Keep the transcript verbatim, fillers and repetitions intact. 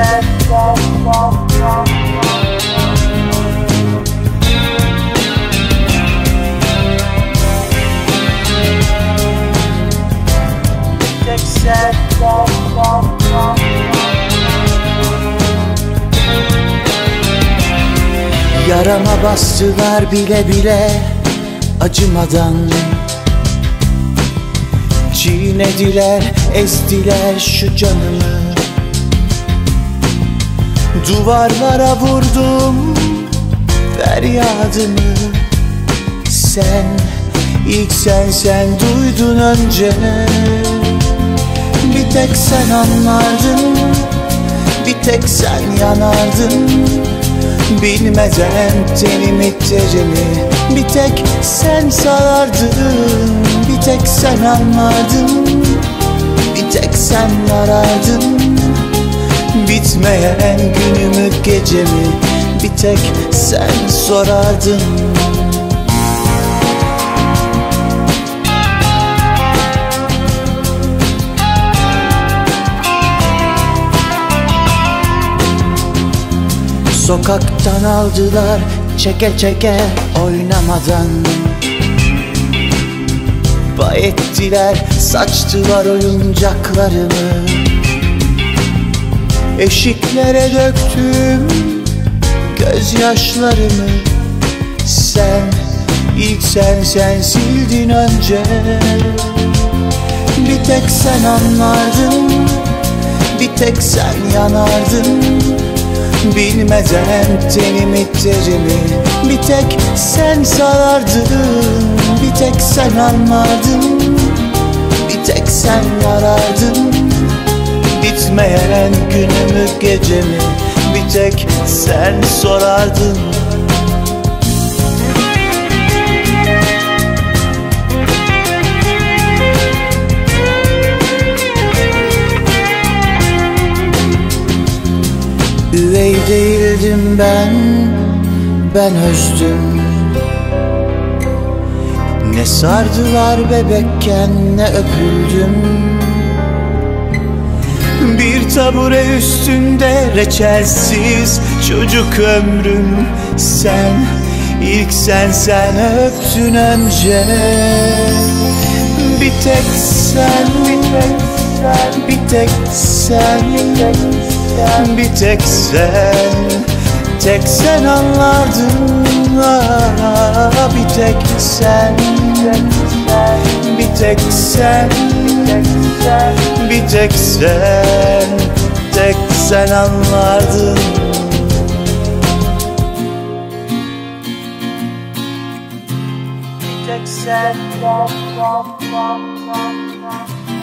sen. Bir tek sen. Yarama bastılar bile bile acımadan. Çiğnediler, ezdiler şu canımı. Duvarlara vurdum feryadımı. Sen, ilk sen sen duydun önce. Bir tek sen anlardın, bir tek sen yanardın. Bilmeden tenimi terimi bir tek sen sarardın. Bir tek sen anlardın, bir tek sen arardın. Bitmeyen günümü gecemi bir tek sen sorardın. Sokaktan aldılar çeke çeke oynamadan. Pay ettiler, saçtılar oyuncaklarımı. Eşiklere döktüm gözyaşlarımı. Sen, ilk sen sen sildin önce. Bir tek sen anlardın, bir tek sen yanardın. Bilmeden tenimi terimi bir tek sen sarardın. Bir tek sen anlardın, bir tek sen arardın. Bitmeyen günümü gecemi bir tek sen sorardın. Üvey değildim ben, ben özdüm. Ne sardılar bebekken ne öpüldüm. Bir tabure üstünde reçelsiz çocuk ömrüm. Sen, ilk sen sen öptün önce. Bir tek sen, bir tek sen, bir tek sen, tek sen anlardın. Ah, bir tek sen, bir tek sen, bir tek sen, tek sen anlardın. Bir tek sen.